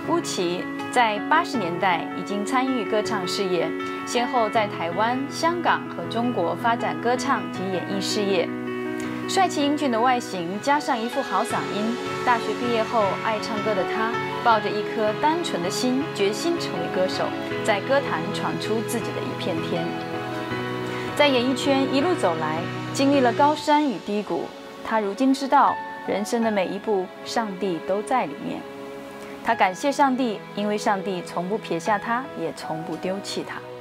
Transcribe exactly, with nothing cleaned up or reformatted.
巫启在八十年代已经参与歌唱事业，先后在台湾、香港和中国发展歌唱及演艺事业。帅气英俊的外形加上一副好嗓音，大学毕业后爱唱歌的他，抱着一颗单纯的心，决心成为歌手，在歌坛闯出自己的一片天。在演艺圈一路走来，经历了高山与低谷，他如今知道，人生的每一步，上帝都在里面。他感谢上帝，因为上帝从不撇下他，也从不丢弃他。